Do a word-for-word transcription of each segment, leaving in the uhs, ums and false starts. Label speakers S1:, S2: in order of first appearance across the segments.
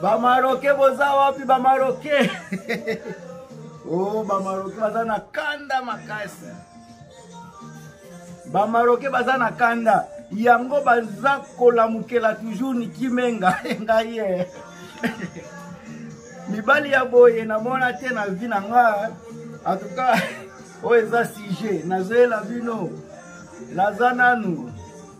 S1: Bamaroke boza wapi bamaroke? Oh, bamaroke baza na kanda makasi. Bamaroke baza na kanda. Yango baza kolamukela toujours ni kimenga ngaye. Mibali ya boye na mona te na vie na nga. En tout cas, o eza sujet nazoela bino. Lazananu.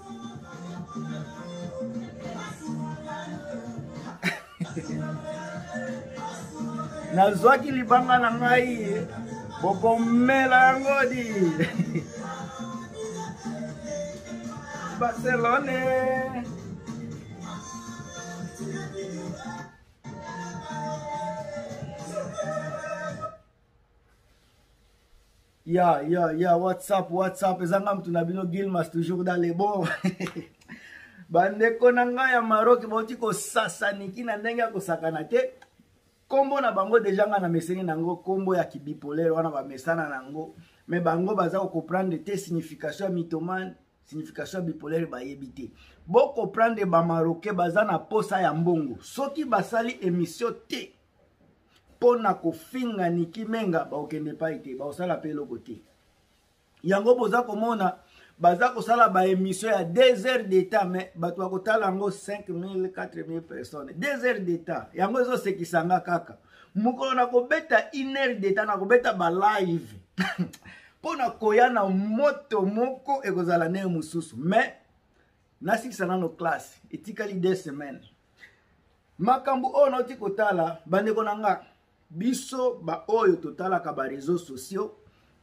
S1: Nazwaki libanga na ngai bokomela yango di Barcelone. Ya ya ya WhatsApp WhatsApp ezanga mtu na bino Gilmas toujours dans les bons. Bandeko na ngai ya Maroc boti ko sasa niki na ndenge ko sakana te. Kombo na bango deja nga na meseni nango kombo ya kibipolaire wana ba mesana nango mais bango baza ko comprendre te signification ya mythomane signification ya bipolaire ba yebite bo comprendre ba marocain baza na posa ya mbongo soki basali émission te pona ko finga niki menga ba okende pa ite ba osala pe loko te yango boza komona baza ko sala ba émission ya deux heures d'état mais bato ko tala ngo cinq mille quatre mille personnes deux heures d'état yango zo sekisanga kaka mukolo na ko beta une heure d'état na ko beta ba live pona koyana moto moko ekozala ne mususu mais nasikisana no classe etikali deux semaines makambu ono ti kotala bandeko nanga biso ba oyo totala ka ba réseaux sociaux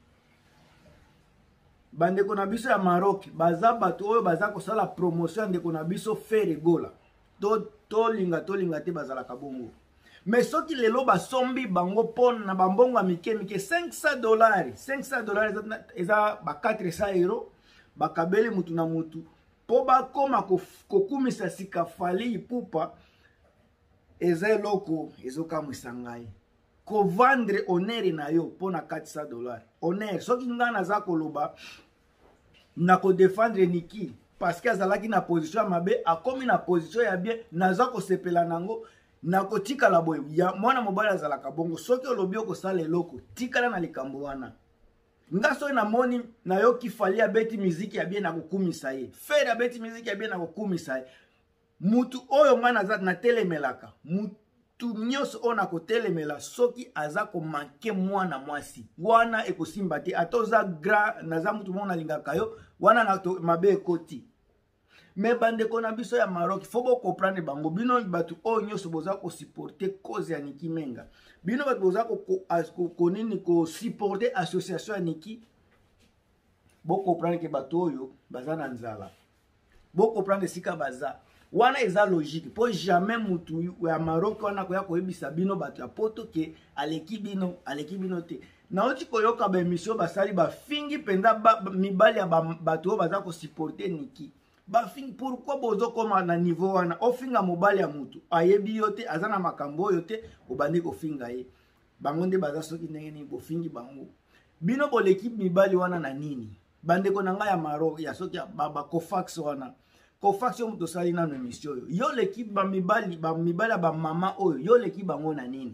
S1: bandeko na biso ya Maroc baza bato oyo baza ko sala promotion ndeko na biso fere gola to to linga to linga te bazala ka bongo mais soki lelo basombi bango pon na bambongo mike mike cinq cents dollars cinq cents dollars eza ba quatre cents euros bakabeli mutu na mutu po bakoma kokumisa sika fali ipupa eza eloko ezokamwisa ngai ko vendre honneur na yo pona quatre cents dollars honneur soki ngana za koloba na ko défendre niki parce que azalaki na position ya mabe akomi na position ya bien naza ko sepela nango na ko tikala boye ya mwana mobali azalaka bongo soki olobi ko sala eloko tikala na likambo wana ngaso na moni na yo kifali ya beti muziki ya bien na kokumisa ye faire ya beti muziki ya bien na kokumisa ye mutu oyo ngana za na telemelaka mutu tu nyos ona ko telemela soki aza ko manke mwana mwasi wana ekosimba te atoza gra naza mutu mona lingaka yo wana na to mabe ekoti me bandeko na biso ya Maroc faut bo comprendre bango bino batu oyo nyoso boza ko supporter cause ya Niki Menga bino batu boza ko ko konini ko supporter association ya Niki bo comprendre ke batu oyo baza na nzala bo comprendre sika baza wana eza logique po jamais mutu ya Maroc wana ko ya koyebisa bino bato ya poto ke aleki bino aleki bino te na oti koyoka ba émission basali ba fingi penda ba, mibali ya bato baza ko supporter Niki ba fingi pourquoi bozo koma na niveau wana ofinga mobali ya mutu ayebi yote azana makambo yote obandi ko finga ye bango nde baza soki ndenge ni bo fingi bango bino bo l'équipe mibali wana na nini bandeko na nga ya Maroc ya soki ba, ba Kofax wana Kofax yo muto sali na émission yo yo l'équipe ba mibali ba mibali ba mama oyo yo l'équipe bango na nini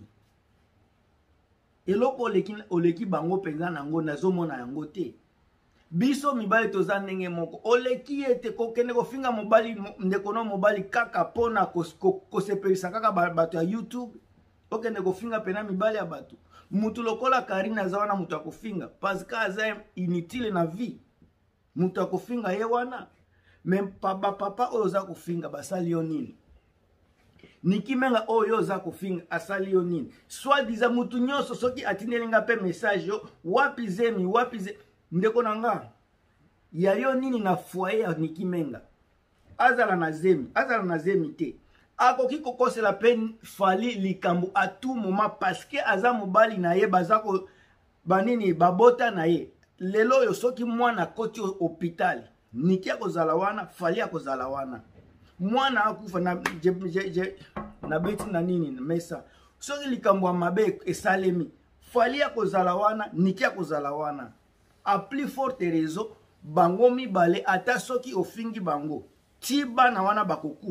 S1: eloko l'équipe o l'équipe bango penza nango nazomona yango te biso mibali toza ndenge moko oleki ete kokende kofinga mobali ndeko no mobali kaka pona kosepelisa kaka bato ya YouTube okende kofinga pena mibali ya bato mutu lokola Karina za wana mutu akofinga parce que aza inutile na vie mutu akofinga ye wana même papa papa oyo za kofinga basali yo nini Niki Menga oyo za kofinga asali yo nini soit diza mutu nyoso soki atindelinga pe message yo wapi zemi wapi ze ndeko nanga ya yo nini na foyer ya Niki Menga azala na zemi azala na zemi te akoki kokosela pe fali likambo à tout moment parce que aza mobali na ye baza ko banini babota na ye lelo yo soki mwana koti hôpital Niki akozala wana fali akozala wana mwana akufa na je, je, je, na beti na nini mesa soki likambo mabe esalemi fali akozala wana Niki akozala wana a plus forte raison bango mibale ata soki ofingi bango tiba na wana bakokufa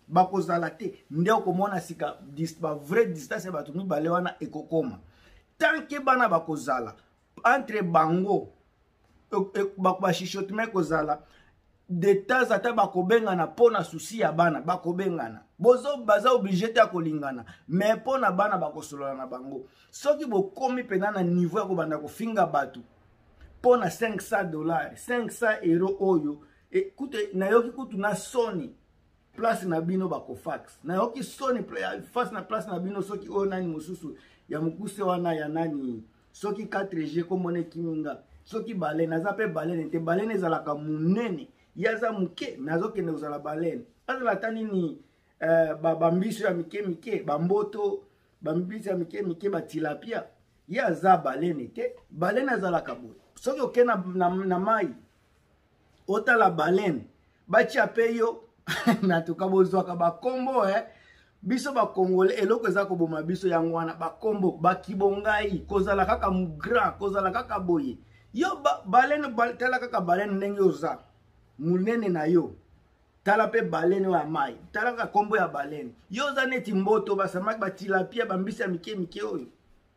S1: bakozala te nde okomona sika ba vraie distance bato mibale wana ekokoma tant que bana bakozala entre bango bashishotement kozala de temps ata bakobengana mpona susi ya bana bakobengana bozo baza obligé te ya kolingana mais mpona bana bakosolola na bango soki bokomi mpena na niveau ya kobanda kofinga bato mpona cinq cents dollars cinq cents euro oyo ekute nayoki kutu na soni place na bino bakofax nayoki soni face na place na bino soki oyo nani mosusu ya mokuse wana ya nani soki quatre G komona kiminga soki balene aza mpe balene te balene ezalaka monene yaza muke nazokende kozala balene azala ta nini bambiso ya mike mike bamboto bambiso ya mike mike batilapia ye aza balene te balene azalaka boye soki oke na, na, na mai otala balene batia mpe yo natuka bozwaka bakombo eh? Biso bakongole eloko eza koboma biso yango wana bakombo bakibongai kozala kaka mugra kozala kaka boye yo ba, balene bal, tala kaka balene ndenge oza munene na yo tala pe balene wa mai tala kaka kombo ya balene yo oza neti mboto basamaki batilapia bambisi ya mike mike oyo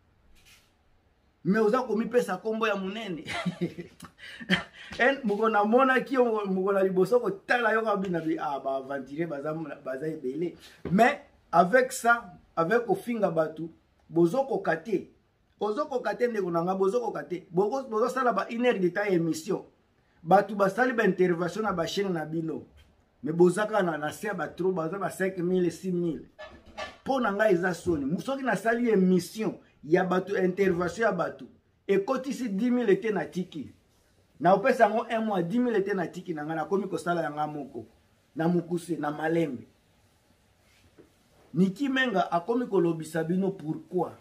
S1: me oza komipesa kombo ya munene en mukona mona ki mukona liboso ko tala yo kabina bi ah ba aventurer baza baza ebele mais avec ça avec ofinga batu bozoko kate bozoko kate ndeko nanga bozoko kate bozo bozo sala ba une heure de temps émission batu basali ba intervention na ba chaîne na bino mais bozaka na na sia ba trop baza ba cinq mille six mille pona nga eza soni musoki na sali émission ya batu intervention ya batu ekotisi dix mille ete na tiki na opesa ngo un mois dix mille ete na tiki na nga na komi kosala yanga moko na mukuse na malembe Niki Menga akomi kolobisa bino pourquoi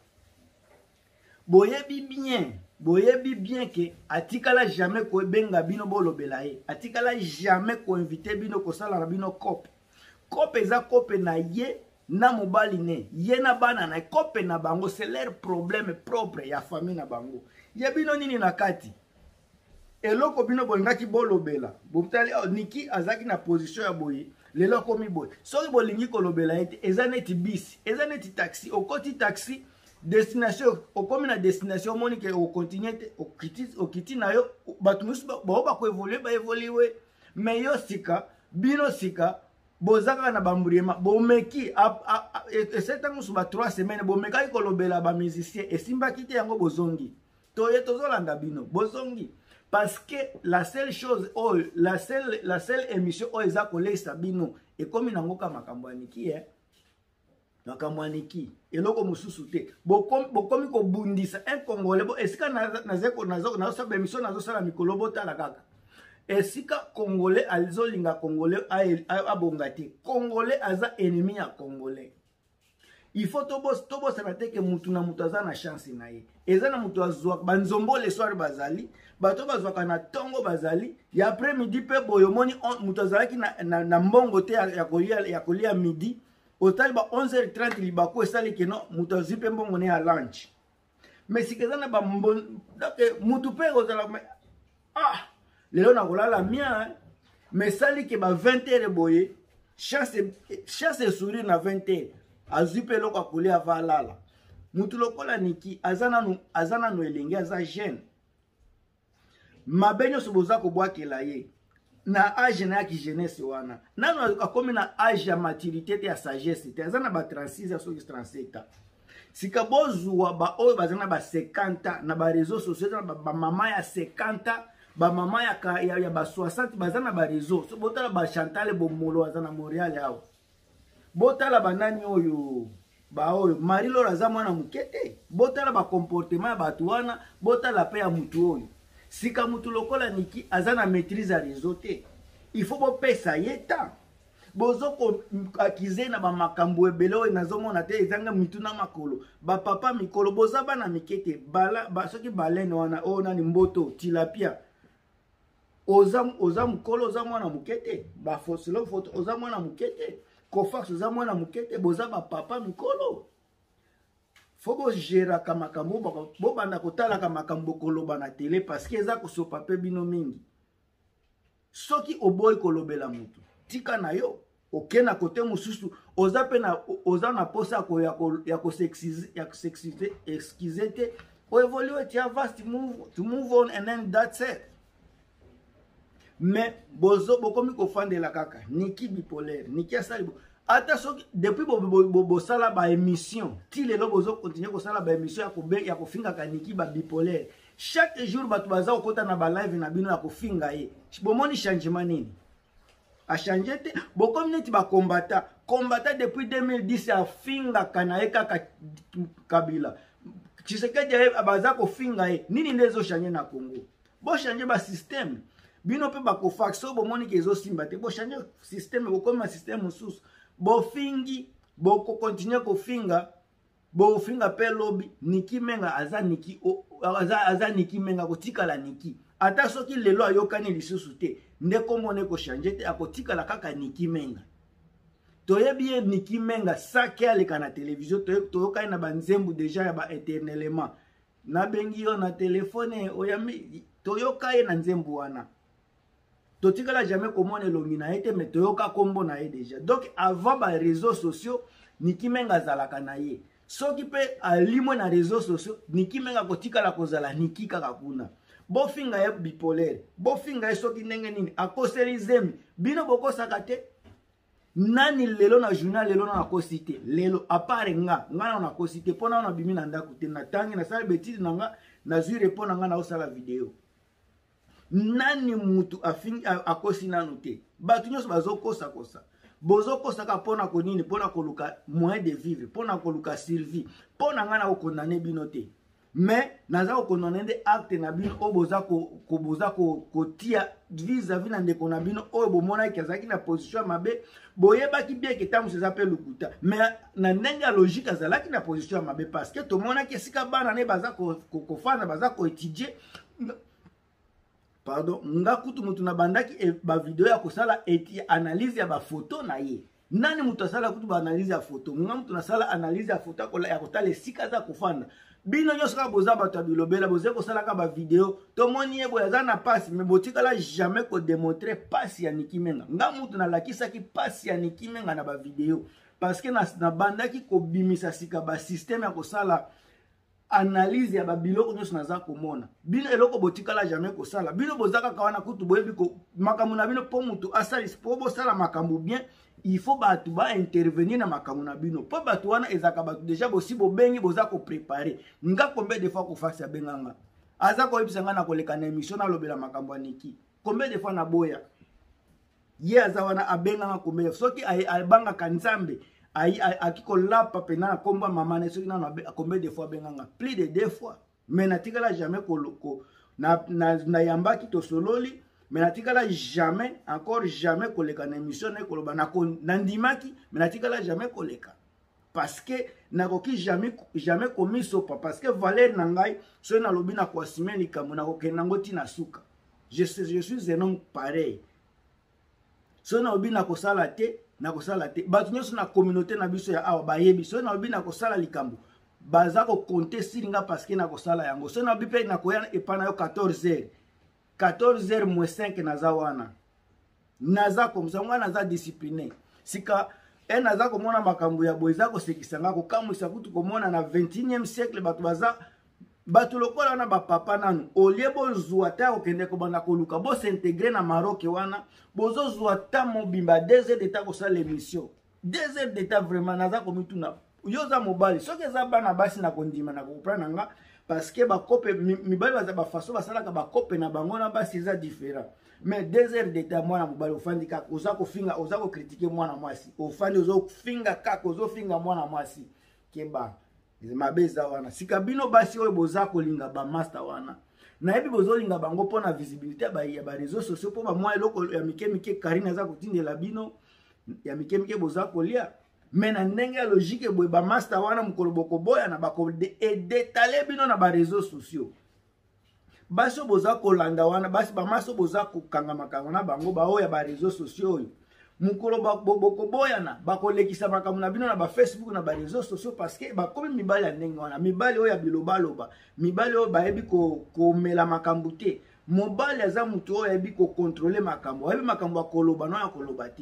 S1: boyebi bien boyebi bien que atikala jamais ko benga bino bolobela ye atikala jamais ko inviter bino kosala na bino kope kope eza kope na ye na mobali ne ye na bana na kope na bango c'est leur problème propre ya famille na bango ye bino nini na kati eloko bino bolingaki bolobela botali Niki azaki na position ya boye lelo komi boye soki bolingi kolobela ete eza neti bisi eza neti taxi okoti taxi destination okomi na destination moni ke okontinue te okiti okiti na yo batu musu ba ba ko évoluer ba évoluer mais yo sika bino sika bozaka na bambriema bomeki esetango musu ba trois semaines bomeka kolobela ba musicien esimba kite yango bozongi to ye tozolanda bino bozongi. Parce que la seule chose, oh, la seule, la seule émission, oh, eza kolesa bino, et comme nango ka makambo aniki, eh, makambo aniki, et loko mususu te, bokomi, bokomi ko bundisa, un Congolais, bo, esika nazeko, nazeko, nazo sabe émission, nazo sala mikolo bota la kaka, esika Congolais, alzo linga Congolais, abongate, Congolais aza ennemi ya Congolais. Il faut tobos tobos sabate que mutu na mutu aza na chance na ye. Eza na mutu azwa banzombo le soir bazali, bato bazwa kana tongo bazali, ya après midi pe boyomoni mutu azalaki na, na, na mbongo te ya kolia ya kolia midi, otali ba onze heures trente libako esali ke no mutu azipe mbongo ne ya lunch. Mais si kezana ba mbon donc mutu pe ozala ah, lelo na kolala mia, hein? Mais sali ke ba vingt heures boye, chance chance sourire na vingt heures. Azupe loko akoli avalala mutu lokola Niki azana nu azana no elenge aza jeune mabenyo soboza ko bwakela ye na âge na ki jeunesse wana nano akomi na âge ya maturité te ya sagesse te azana ba trente-six à trente-sept ans sika bozuwa ba oyo bazana ba cinquante na ba réseaux sociaux ba, ba mama ya cinquante ba mama ya ka, ya, ya ba soixante bazana ba réseaux so botala ba Chantal Bomolo azana Montréal yao botala banani oyo ba oyo Marilo raza mwana mukete botala ba comportement ba tuana botala pe ya mutu oyo sika mutu lokola Niki azana maîtrise ya réseau te il faut bo pesa yeta bozoko akize na ba makambo ebele oyo nazomona te ezanga mitu na makolo ba papa mikolo bozaba na mikete bala ba soki balene wana o nani mboto tilapia oza oza mukolo oza mwana mukete ba fosilo foto oza mwana mukete Kofax oza mwana mukete boza ba papa mikolo fobo gera kama kambo bo banda kotala kama kambo koloba na télé parce que eza kosopa pe bino mingi soki oboy kolobela mutu tika na yo oke na kote mususu oza pe na oza na posa ko ya ko ya ko sexize ya ko sexize excuse te o évolue tu avances to move to move on and then that's it. Mais bozo bokomi ko fandela kaka niki bipolaire niki asali ata soki depuis bo bo bo sala ba émission ti lelo bozo continuer ko sala ba émission ya ko be ya ko finga ka niki ba bipolaire chaque jour batu baza okota na ba live na bino ya ko finga ye bomoni changement nini a changé te bokomi neti ba combattant combattant depuis deux mille dix ya finga kana ye kaka Kabila Tshisekedi baza ko finga ye nini ndezo changer na Congo bo changer ba système bino pe ba ko faxo bomoni ke zo simba te bo changer système bokomi ma système mususu bo fingi bo ko continuer ko finga bo finga pe lobby niki menga aza niki o, aza aza niki menga ko tikala niki ata soki lelo ayokani lisusu te nde komone ko changer te akotikala kaka niki menga toyebi niki menga sake aleka na télévision toyokani na banzembu déjà ya ba éternellement na bengi yo na téléphone oyami toyoka ye na nzembu wana totikala jamais komone longi na ete mais toyoka kombo na ye déjà donc avant ba réseaux sociaux niki menga zalaka na ye soki pe alimwe na réseaux sociaux niki menga kotikala kozala niki kaka kuna bo finga ye bipolaire bo finga ye soki ndenge nini akoseli zemi bino bokosaka te nani lelo na journal lelo na akosite lelo apare nga nga na akosite pona na bimi na ndako te na tangi na sala betide na nga na zui repona nga na osala video nani mutu afingi akosi nanu te batu nyonso bazokosa kosa bozokosa ka pona ko nini pona koluka moyen de vivre pona koluka survie pona nga na okondane bino te mais naza okondane nde acte na bino o boza ko ko boza ko kotia vis-à-vis na ndeko na bino o bomona ki azaki na position mabe boyeba ki bien ke tamu seza pe lukuta mais na ndenge ya logique azalaki na position mabe parce que to mona ki sika bana ne baza ko ko fana baza ko étudier pardon nga kutu mutu na bandaki e, ba video ya kosala eti analyse ya ba photo na ye nani mutu asala kutu ba analyse ya photo nga mutu na sala analyse ya photo ko ya kotala sika za kofanda bino nyoso ka boza bato bilobela boze kosala ka ba video to moni ebo ya na passe mais botikala jamais ko démontrer passe ya Niki Menga nga mutu na lakisa ki passe ya Niki Menga na ba video parce que na, na bandaki ko bimisa sika ba système ya kosala analyse ya babiloko nyonso naza komona bino eloko botikala jamais kosala bino bozaka kawana kutu boyebi ko makambo na bino po mutu asali po bosala makambo bien il faut batu ba intervenir na makambo na bino po batu wana ezaka batu déjà bosi bobengi boza ko préparer nga combien de fois ko fasi ya benganga aza ko yebisa nga na koleka na émission na lobela makambo ya Niki combien de fois na boya ye aza wana abenganga combien soki abanga kanzambe ayi akiko lapa pena komba mama ne soki na combien de fois benganga plus de deux fois mais natikala jamais ko na na, na yambaki to sololi mais natikala jamais encore jamais koleka na émission ne koloba na nandimaki mais natikala jamais koleka parce que nakoki jamais jamais komi sopa parce que valeur na ngai so na lobi na ko simeli kamuna ko kenango tina suka je je suis un homme pareil so na lobi na ko sala te na kosala te batu nyonso na communauté na biso ya awa bayebi so na obi na kosala likambo baza ko compter siringa parce que na kosala yango so na obi pe na koya epana yo quatorze heures quatorze heures moins cinq naza wana naza comme ça mwana naza discipliné sika e naza komona makambo ya boeza ko sekisanga ko kamwisa kutu komona na vingt et unième siècle batu baza batu lokola na ba papa nanu olie bozwa ta okende ko banda koluka bo s'intégrer na Maroc wana bozo zwa ta mobimba deux heures d'état ko sala l'émission deux heures d'état vraiment naza ko mituna yoza mobali soki eza bana basi na kondima na comprendre nga parce que ba kope mibali baza ba façon basala ka ba kope na bango na basi eza différent mais deux heures d'état mwana mobali ofandi ka oza ko finga oza ko critiquer mwana mwasi ofandi ozo finga ka ozo finga mwana mwasi keba mabeza wana sika bino basi oyo boza kolinga ba master wana na yebi bozolinga bango pona visibilité ba ya ba réseaux sociaux po ba mwa eloko ya mike mike Karine za kotindela bino ya mike mike boza kolia mais na ndenge ya logique boye ba master wana mukolo boko boya na ba ko détaler bino na ba réseaux sociaux baso boza kolanda wana basi ba maso boza kokanga makango na bango ba oya ba réseaux sociaux mukolo boko boyana bakolekisa makambo na bino na ba Facebook na ba réseaux sociaux parce que ba komi mibali ya ndenge wana mibali oya biloba loba mibali oyo bayebi ko ko mela makambo te mobali aza mutu oyo yebi ko contrôler makambo yebi makambo akoloba no ya koloba te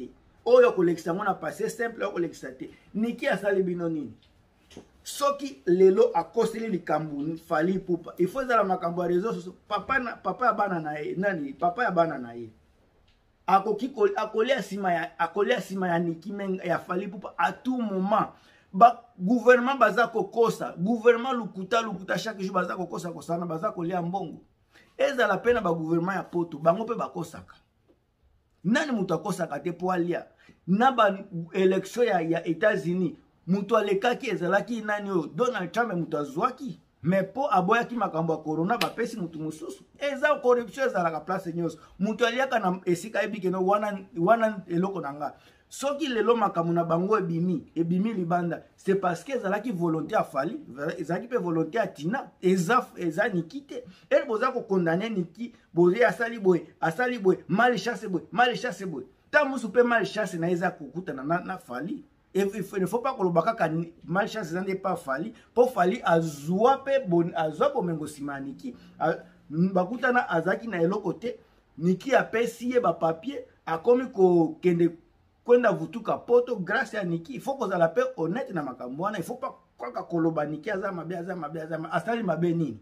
S1: oyo kolekisa ngo na passé simple oyo kolekisa te Niki asali bino nini soki lelo akoseli likambo Fally Ipupa il faut ezala makambo ya réseau sociaux papa na papa ya bana na ye nani papa ya bana na ye akoki akolia sima ya akolia sima ya Niki Menga ya Fally Ipupa à tout moment ba gouvernement baza kokosa gouvernement lukuta lukuta chaque jour baza kokosa kosana baza kolia mbongo ezala pena ba gouvernement ya poto bango pe bakosaka nani mutu akosaka te po alia na ba election ya, ya États-Unis mutu alekaki ezalaki nani oyo Donald Trump mutu azwaki mais po aboyaki makambo ya corona bapesi mutu mususu eza corruption ezalaka place nyonso mutu aliaka na esika ebike no wana wana eloko nanga soki lelo makambo na bango ebimi ebimi libanda c'est parce que ezalaki volonté ya Fally ezalaki pe volonté ya Tina eza eza Niki te elle boza ko condamner Niki boze asali boye asali boye mal chasse boye mal chasse boye ta musu pe mal chasse na eza kokutana na, na Fally. Il ne faut pas que le baka mal chance n'est pas Fally pour Fally azwa pe bon azwa po mengo sima Niki bakutana azaki na eloko te Niki apesi ye ba papier akomi ko kende kwenda vutuka poto grâce à Niki il faut que ça la paix honnête na makambo wana il faut pas kwa koloba Niki aza mabe aza mabe aza asali mabe nini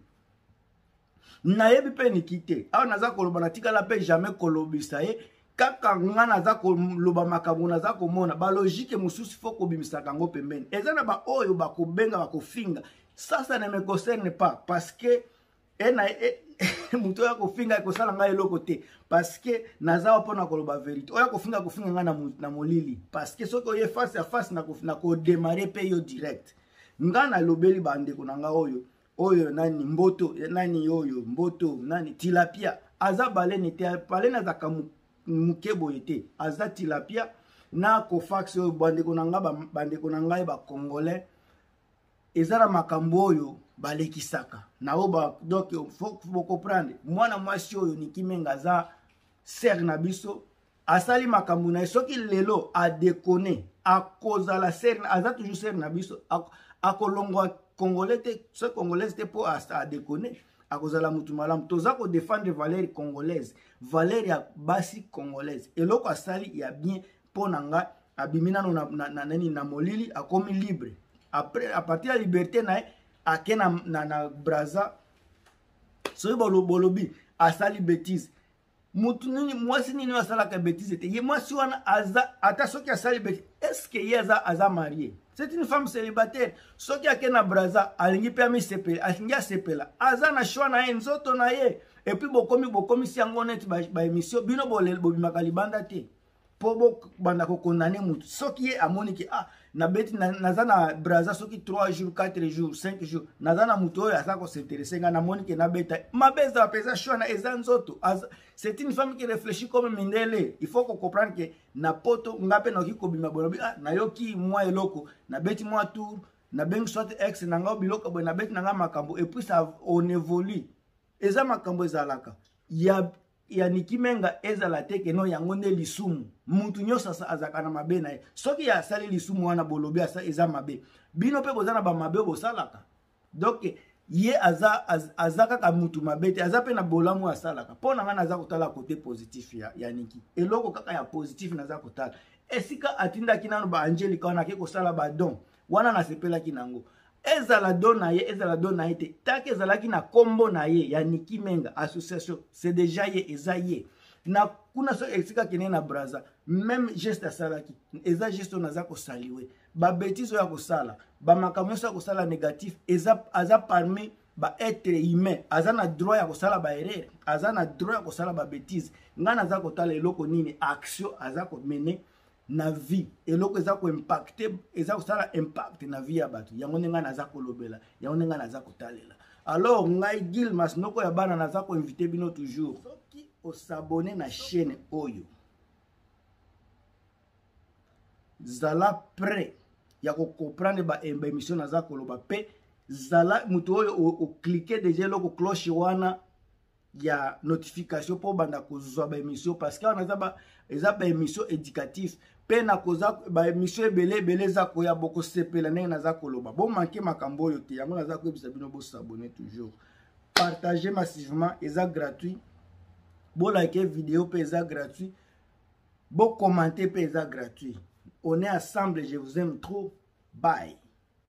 S1: na yebi pe Niki te awa naza koloba na tika la paix jamais kolobisa ye kaka nga naza koloba makambo naza komona ba logique mususu faut kobimisaka ngo pembeni ezana ba oyo bakobenga bakofinga ça ça ne me concerne pas parce que ena muto ya kofinga ekosala nga eloko te parce que naza pona koloba vérité oya kofinga kofinga nga na, na molili parce que soki oye face à face na kofina ko démarrer pe yo direct nga na lobeli bandeko na nga oyo oyo nani mboto nani oyo mboto nani tilapia aza balene te balene za kamu mukebo ete aza tilapia na kofax oyo bandeko na nga bandeko na ngai ba congolais ezala makambo oyo balekisaka na oba donc faut faut comprendre mwana mwasi oyo Niki Menga za ser na biso asali makambo na soki lelo a déconner a cause la ser aza toujours ser na biso akolongwa congolais te ce congolais te pour a déconner akozala mutu malamu toza ko défendre valeurs congolaises valeurs ya basi congolaise eloko asali ya bien pona nga abimina no na na nani na molili akomi libre après à partir de la liberté na akena na na braza so bolo bolobi asali bêtise mutu nini mwasi nini asala ka bêtise te ye mwasi wana aza ata soki asali bêtise est-ce que ye aza aza marié c'est une femme célibataire soki akena braza alingi pe ami sepela alingi sepela aza na choix na nzoto na ye et puis bokomi bokomi si yango net ba, ba émission bino bolel bobimaka libanda te po bo banda ko condamner mutu soki ye amoni ki ah na beti na, naza na braza soki trois jours quatre jours cinq jours naza na mutu oyo aza ko s'intéresser nga na moni ke na beta mabeza pesa choix na eza nzoto c'est une femme qui réfléchit comme Mindele il faut qu'on comprendre que na poto ngape na ki kobima bolobi ah na yoki moi eloko na beti moi tour na bengi soit ex na nga biloko bo na beti na nga makambo et puis ça on évolue eza makambo ezalaka ya ya Niki Menga ezala teke no yango nde lisumu mutu nyosa azaka na mabe na ye soki ya sali lisumu wana bolobi asa eza mabe bino pe bozana ba mabe bosalaka donc ye aza az, azaka ka mutu mabe te aza pe na bolamu asalaka pona nga naza kotala côté positif ya, ya Niki eloko kaka ya positif naza kotala esika atinda kinano ba Angelica wana ke kosala ba don wana na sepela kinango ezala don na ye ezala don na ye te take ezalaki na kombo na ye ya Niki Menga association c'est déjà ye eza ye na kuna so esika kene na braza même geste asalaki eza geste naza ko saliwe ba bêtise ya ko sala ba makambo so ko sala négatif eza aza parmi ba être humain aza na droit ya ko sala ba erreur aza na droit ya ko sala ba bêtise nga naza ko tala eloko nini action aza ko mener na vie eloko eza ko impacter eza ko sala impact na vie ya bato yango nenga naza ko lobela yango nenga naza ko talela alors ngai Gilmas noko ya bana naza ko inviter bino toujours soki o s'abonner na chaîne oyo zala prêt ya ko comprendre ba émission naza ko loba pe zala muto oyo o, o cliquer déjà loko cloche wana ya notification pour banda ko zwa ba émission parce que on a ba eza ba émission éducative pe na koza ba émission ebele ebele za ko ya boko sepela ndenge naza koloba bon manquer makambo oyo te yango naza ko ebisa bino bo s'abonner toujours partager massivement eza gratuit bo like vidéo pe eza gratuit Bon commenter, paysa gratuit. On est ensemble, je vous aime trop. Bye.